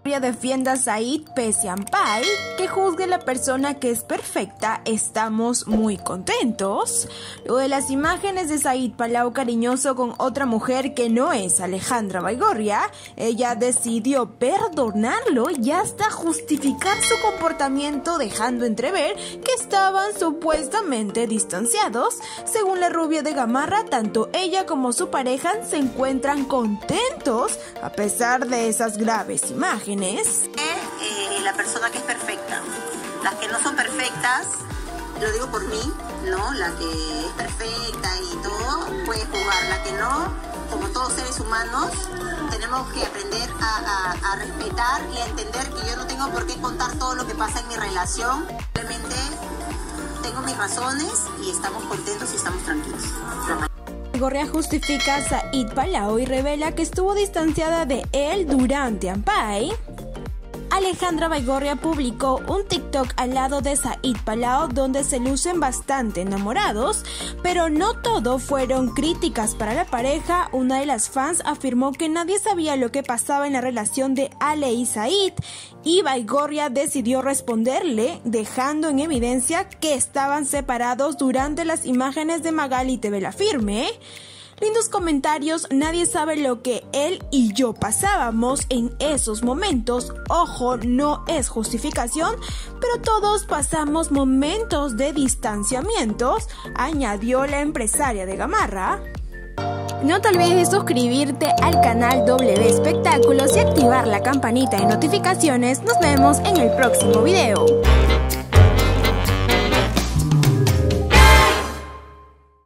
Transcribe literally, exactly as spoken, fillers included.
defienda a Said pese a Ampay, que juzgue a la persona que es perfecta, estamos muy contentos. Luego de las imágenes de Said Palau cariñoso con otra mujer que no es Alejandra Baigorria, ella decidió perdonarlo y hasta justificar su comportamiento, dejando entrever que estaban supuestamente distanciados. Según la rubia de Gamarra, tanto ella como su pareja se encuentran contentos a pesar de esas graves imágenes. Eh, la persona que es perfecta, las que no son perfectas, lo digo por mí, ¿no? La que es perfecta y todo puede jugar, la que no, como todos seres humanos, tenemos que aprender a, a, a respetar y a entender que yo no tengo por qué contar todo lo que pasa en mi relación. Simplemente tengo mis razones y estamos contentos y estamos tranquilos. Baigorria justifica a Said Palau y revela que estuvo distanciada de él durante Ampay. Alejandra Baigorria publicó un TikTok al lado de Said Palau donde se lucen bastante enamorados, pero no todo fueron críticas para la pareja. Una de las fans afirmó que nadie sabía lo que pasaba en la relación de Ale y Said, y Baigorria decidió responderle, dejando en evidencia que estaban separados durante las imágenes de Magali T V La Firme. Lindos comentarios, nadie sabe lo que él y yo pasábamos en esos momentos. Ojo, no es justificación, pero todos pasamos momentos de distanciamientos, añadió la empresaria de Gamarra. No te olvides de suscribirte al canal W Espectáculos y activar la campanita de notificaciones. Nos vemos en el próximo video.